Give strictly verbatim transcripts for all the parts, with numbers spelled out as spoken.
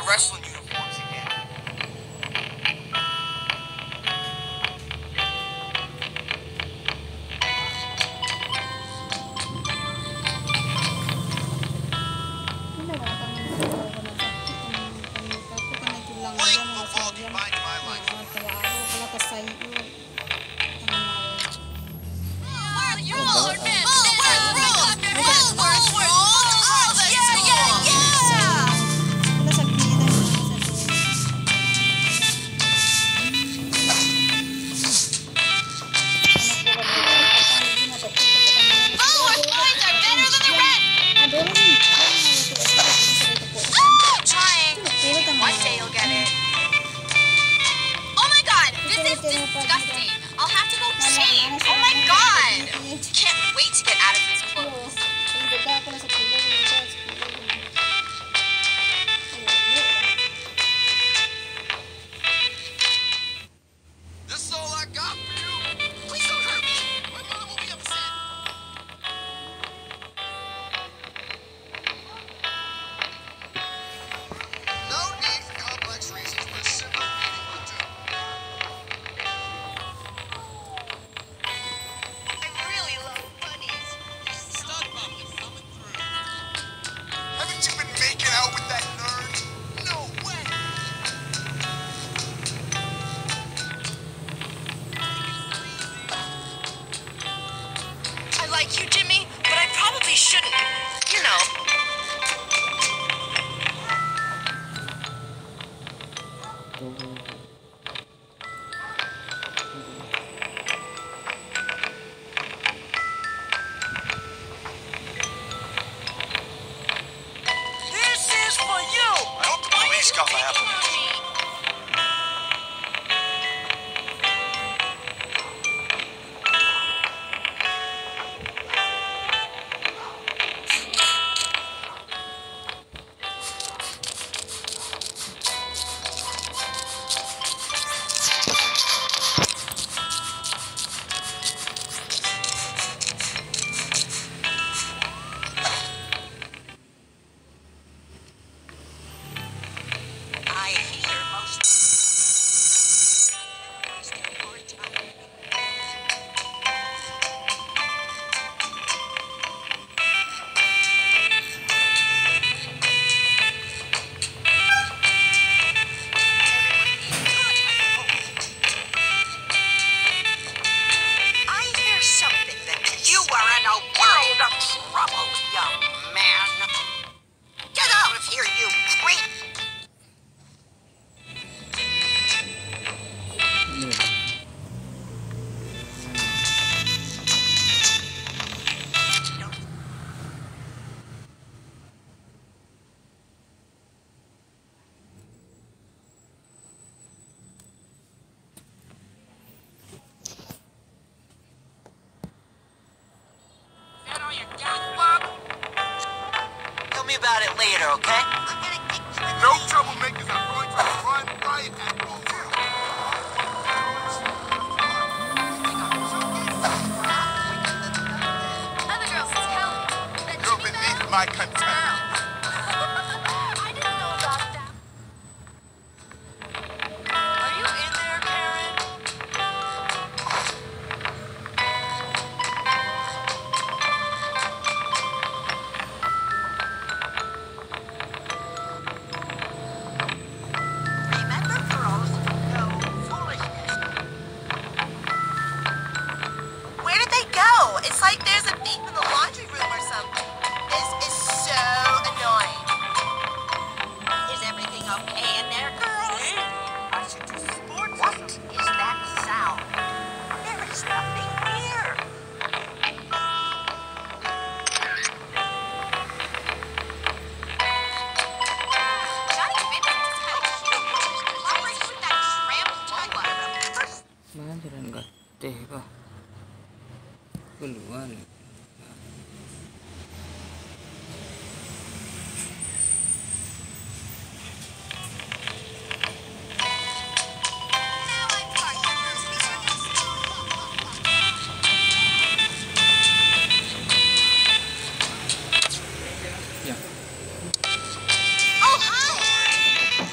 wrestling uniforms again. Playing football defines my life. You're all our men. Yeah, yeah, yeah! Forward points are better than the rest! Trying. One day you'll get it. Oh my god, this is disgusting. I'll have to go change. Oh my god! Can't wait to get out of this clothes. This is all I got for you. Please don't hurt me. My mother will be upset. No need for complex reasons for a simple meeting will do. I really love bunnies. Stud bucket coming through. Haven't you been making out with that nerd? No way. I like you, Jimmy, but I probably shouldn't. You know. This is for you! I hope the police got my apple. I hear most. I hear something that you are in a world of trouble, young man. Get out of here, you creep! Tell me about it later, okay? I'm gonna kick you in the No troublemakers are going to run riot at you. Other girls is Kelly. That You're Jimmy beneath though? my contempt. I didn't know about that. Are you in there, Karen? Remember, girls, no foolishness. Where did they go? It's like there's a beep in the laundry room or something. This is so annoying. Is everything okay in there, girls? I should do sports. What is that sound? There is nothing here. Johnny Vincent just had a huge operation with that tramp tongue. Mandiran gatte ba? Keluar. Oh, hi!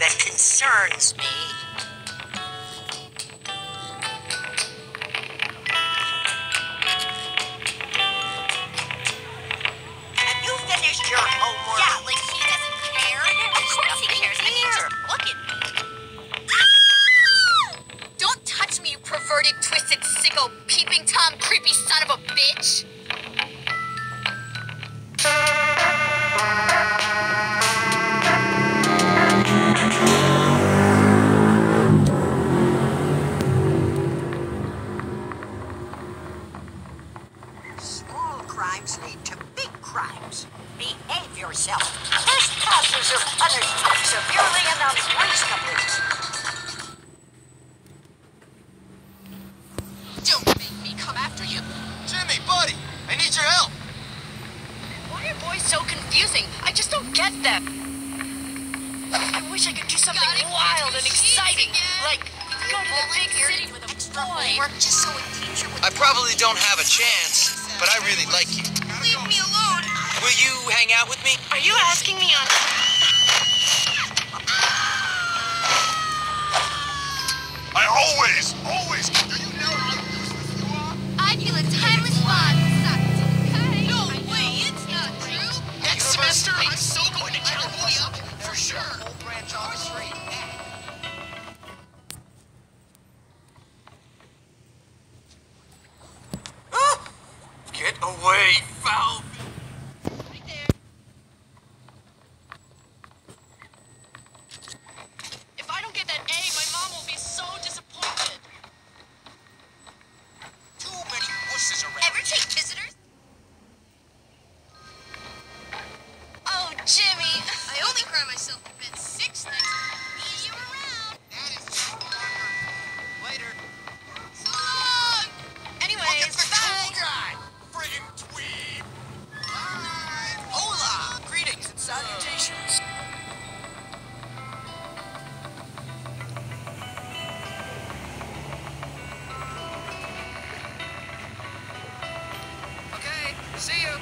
that concerns me. Have you finished your homework? Yeah, like he doesn't care. Of course he cares. I mean, just look at me. Don't touch me, you perverted, twisted, sicko, peeping Tom, creepy son of a bitch. Small crimes lead to big crimes. Behave yourself. Trespassers are punished severely and unreasonably. Don't make me come after you. Jimmy, buddy, I need your help. Why are boys so confusing? I just don't get them. I wish I could do something wild and exciting, like go to the big city with a boy. Work just so a teacher would I probably don't have a chance, but I really like you. Leave me alone. Will you hang out with me? Are you asking me on? I always, always. Do you know how useless you are? I feel a timeless bond. No way, it's not true. Next semester, I'm so going to cowboy up for sure. Old branch office street. Get away, foul. Right there. If I don't get that A, my mom will be so disappointed. Too many wusses around. Ever take visitors? Oh, Jimmy. I only cry myself to bed six nights. See you around. That is so wonderful. Later. So long. Anyways, Look at the bye. cool guy. Friggin' dweeb. Bye. Hola. Greetings and salutations. Okay, see you.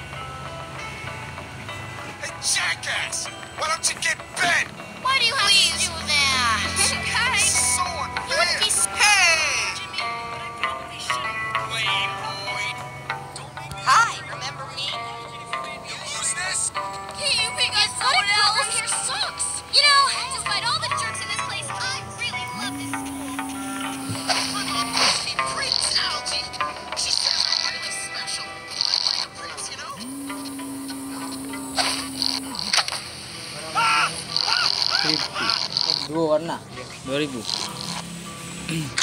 Hey, jackass! Why don't you get bent? Why do you have to do that? This is so You wouldn't be unfair. s- Hey! Jimmy, but I probably shouldn't. Playboy. Don't make me Hi, remember me? you lose this. Hey, you big guys, someone else here sucks. You know, despite all the jerks in this place, I really love this school. She freaks Algie. She's really special. Like a prince, you know? Seribu dua warna dua ribu